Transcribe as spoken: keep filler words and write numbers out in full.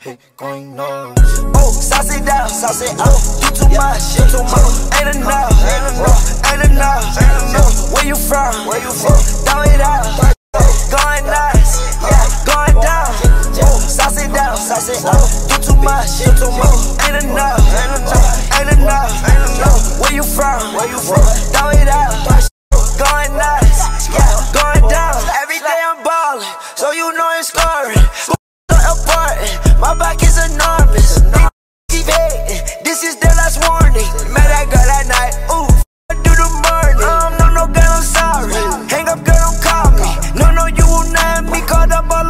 Hey, going on. Oh, sauce it down, sauce it up. Do too much, do too much. Ain't enough, ain't enough, ain't enough, ain't enough. Where you from? Where you from? Throw it out. Going nuts, yeah, going down. Oh, sauce it down, sauce it up. Do too much, do too much. Ain't enough, ain't enough, ain't enough, ain't enough. Where you from? Where you from? Throw it out. Going nuts, yeah, going down. Every day I'm ballin', so you know it's scoring. Important, my back is enormous. Keep hating, this is their last warning. Met that girl that night, ooh, do the morning. Um, no, no, girl, I'm sorry. Hang up, girl, don't call me. No, no, you will not have me caught up all